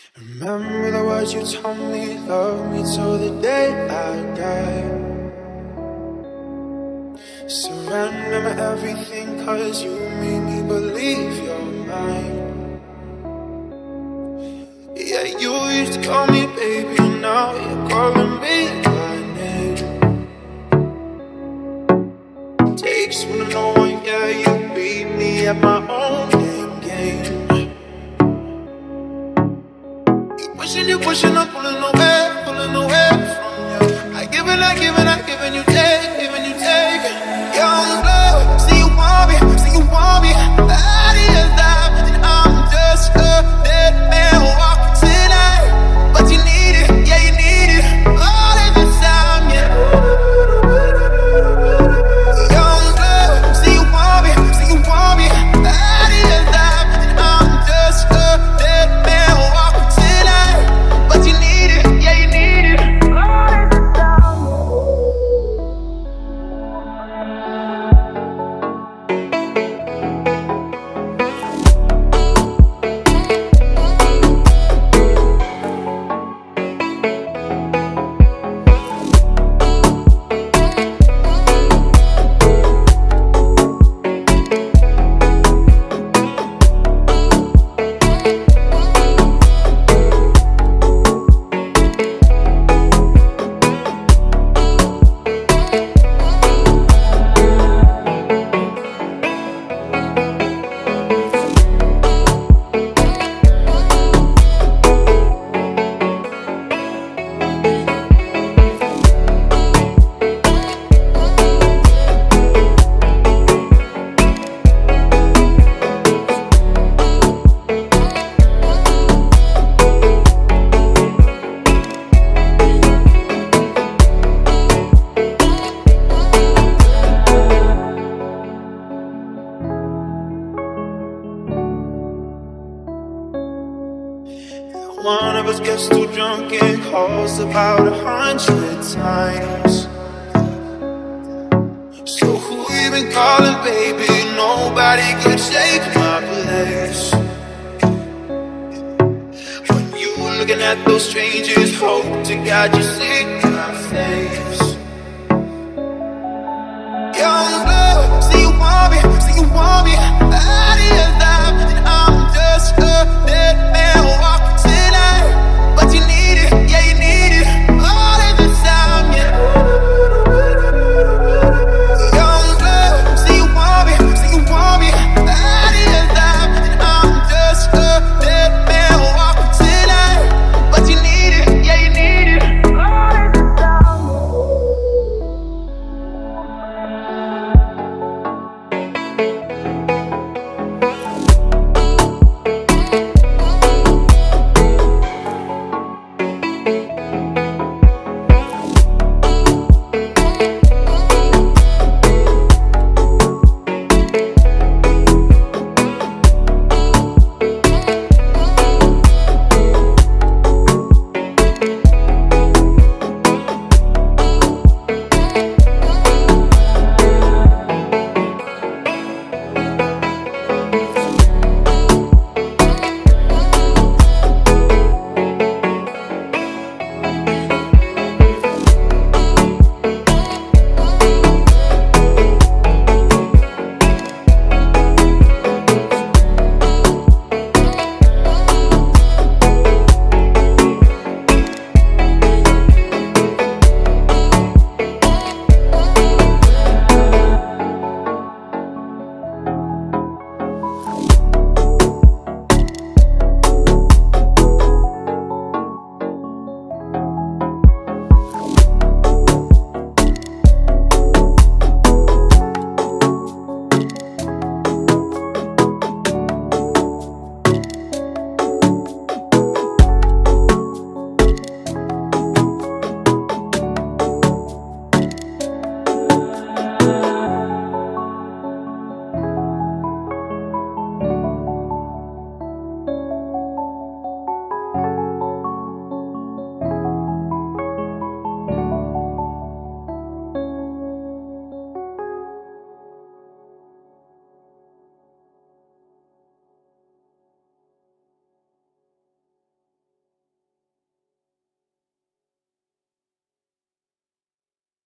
Remember the words you told me, love me till the day I die. Surrender my everything, cause you made me believe you're mine. Yeah, you used to call me baby, now you're calling me by name. Takes one to know one, yeah, you beat me at my own game. You pushing, I'm pulling away from you. I giving you take. Young blood, see you want me, body is live, and I'm just a dead man walking tonight. But you need it, yeah, you need it, all of the time, yeah. Young blood, see you want me, body is live, and I'm just a dead man walking tonight. But you need it, yeah, you need it. One of us gets too drunk and calls about 100 times. So who you been calling, baby? Nobody could take my place. When you were looking at those strangers, hope to God you see my face. Young blood, see you want me, body